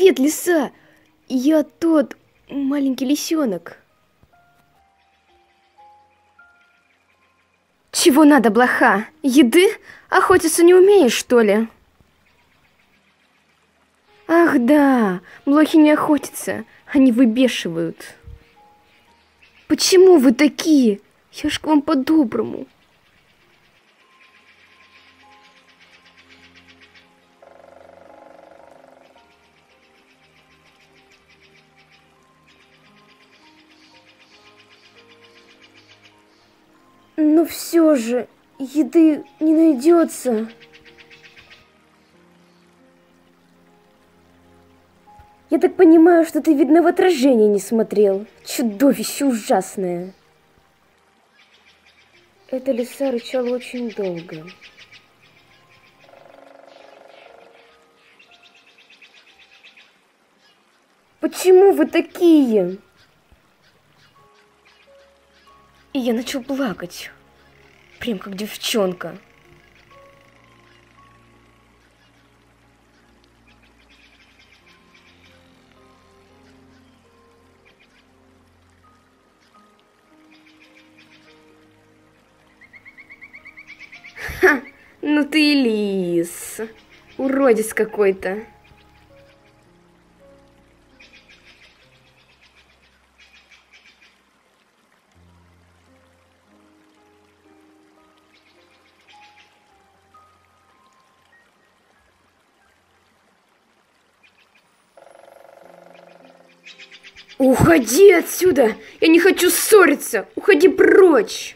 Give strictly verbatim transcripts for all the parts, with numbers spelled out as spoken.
Привет, лиса! Я тот маленький лисенок. Чего надо, блоха? Еды? Охотиться не умеешь, что ли? Ах да, блохи не охотятся, они выбешивают. Почему вы такие? Я ж к вам по-доброму. Но все же еды не найдется. Я так понимаю, что ты, видно, в отражение не смотрел. Чудовище ужасное. Эта лиса рычала очень долго. Почему вы такие? И я начал плакать, прям как девчонка. Ха, ну ты и лис, уродец какой-то. Уходи отсюда! Я не хочу ссориться! Уходи прочь!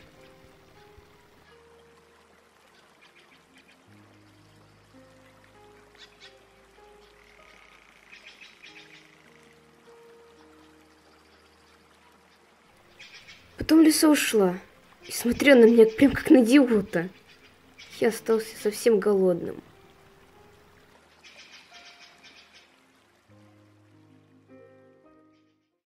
Потом лиса ушла и смотрела на меня прям как на идиота. Я остался совсем голодным.